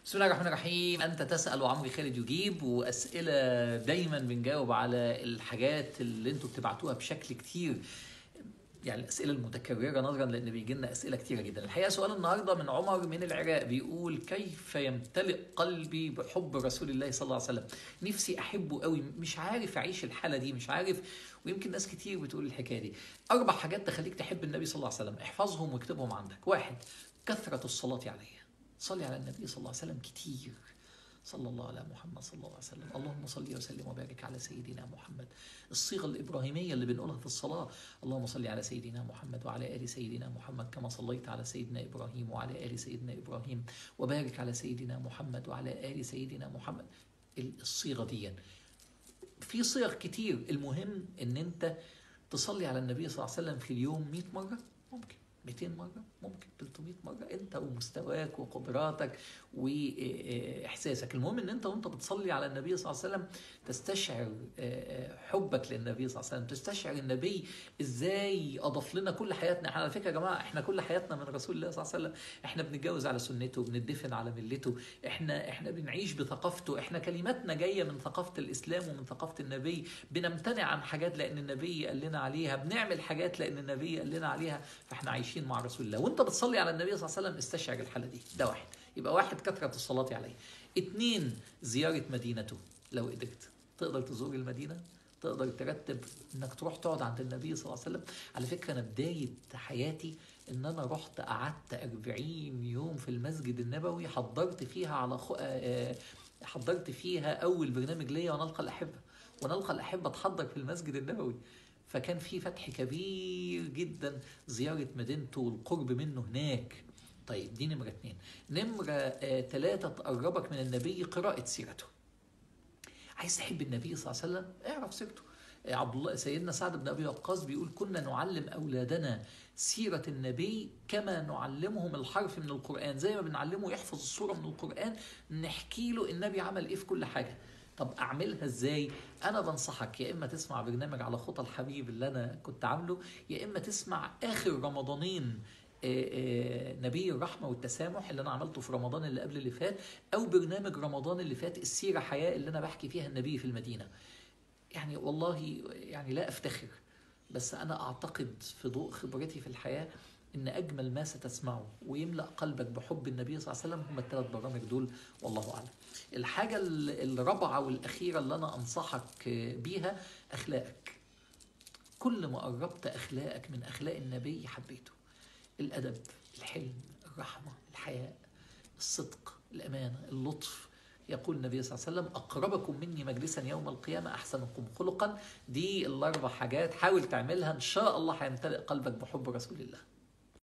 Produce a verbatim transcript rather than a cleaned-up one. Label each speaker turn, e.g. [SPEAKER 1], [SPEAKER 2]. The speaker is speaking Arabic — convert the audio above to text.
[SPEAKER 1] بسم الله الرحمن الرحيم. أنت تسأل وعمري خالد يجيب، وأسئلة دايما بنجاوب على الحاجات اللي انتوا بتبعتوها بشكل كتير، يعني الأسئلة المتكررة نظرا لأن بيجي لنا أسئلة كتيرة جدا. الحقيقة سؤال النهاردة من عمر من العراق بيقول: كيف يمتلئ قلبي بحب رسول الله صلى الله عليه وسلم؟ نفسي أحبه قوي، مش عارف أعيش الحالة دي، مش عارف. ويمكن ناس كتير بتقول الحكاية دي. أربع حاجات تخليك تحب النبي صلى الله عليه وسلم، احفظهم واكتبهم عندك. واحد، كثرة الصلاة عليه. صلي على النبي صلى الله عليه وسلم كتير. صلى الله على محمد صلى الله عليه وسلم. اللهم صل وسلم وبارك على سيدنا محمد. الصيغة الإبراهيمية اللي بنقولها في الصلاة: اللهم صل على سيدنا محمد وعلى آل سيدنا محمد كما صليت على سيدنا إبراهيم وعلى آل سيدنا إبراهيم وبارك على سيدنا محمد وعلى آل سيدنا محمد. الصيغة دي في صيغ كتير. المهم ان انت تصلي على النبي صلى الله عليه وسلم في اليوم مئة مرة، ممكن مئتين مرة، ممكن ثلاثمئة مرة، انت ومستواك وقدراتك واحساسك. المهم ان انت وانت بتصلي على النبي صلى الله عليه وسلم تستشعر حبك للنبي صلى الله عليه وسلم، تستشعر النبي ازاي اضاف لنا كل حياتنا. احنا على فكرة يا جماعة احنا كل حياتنا من رسول الله صلى الله عليه وسلم. احنا بنتجوز على سنته، بندفن على ملته، احنا احنا بنعيش بثقافته، احنا كلماتنا جاية من ثقافة الاسلام ومن ثقافة النبي. بنمتنع عن حاجات لان النبي قال لنا عليها، بنعمل حاجات لان النبي قال لنا عليها، فاحنا عايشين مع رسول الله. وانت بتصلي على النبي صلى الله عليه وسلم استشعر الحالة دي. ده واحد. يبقى واحد، كثرة الصلاة عليه. اتنين، زيارة مدينته. لو قدرت تقدر تزور المدينة، تقدر ترتب انك تروح تقعد عند النبي صلى الله عليه وسلم. على فكرة انا بداية حياتي ان انا رحت قعدت أربعين يوم في المسجد النبوي، حضرت فيها على خ... حضرت فيها اول برنامج ليا ونلقى الاحبة. ونلقى الاحبة اتحضر في المسجد النبوي، فكان في فتح كبير جدا، زيارة مدينته والقرب منه هناك. طيب دي نمرة اتنين. نمرة آه تلاتة، تقربك من النبي قراءة سيرته. عايز تحب النبي صلى الله عليه وسلم؟ اعرف سيرته. آه عبد الله سيدنا سعد بن ابي وقاص بيقول: كنا نعلم اولادنا سيرة النبي كما نعلمهم الحرف من القرآن. زي ما بنعلمه يحفظ الصورة من القرآن، نحكي له النبي عمل ايه في كل حاجة. طب اعملها ازاي؟ انا بنصحك يا اما تسمع برنامج على خطى الحبيب اللي انا كنت عامله، يا اما تسمع اخر رمضانين آآ آآ نبي الرحمة والتسامح اللي انا عملته في رمضان اللي قبل اللي فات، او برنامج رمضان اللي فات السيرة حياة اللي انا بحكي فيها النبي في المدينة. يعني والله يعني لا افتخر، بس انا اعتقد في ضوء خبرتي في الحياة ان اجمل ما ستسمعه ويملأ قلبك بحب النبي صلى الله عليه وسلم هم الثلاث برامج دول، والله اعلم. الحاجة الرابعة والاخيرة اللي انا انصحك بيها: اخلاقك. كل ما قربت اخلاقك من اخلاق النبي حبيته. الادب، الحلم، الرحمة، الحياء، الصدق، الامانة، اللطف. يقول النبي صلى الله عليه وسلم: أقربكم مني مجلسا يوم القيامة أحسنكم خلقا. دي الأربع حاجات حاول تعملها، إن شاء الله هيمتلئ قلبك بحب رسول الله.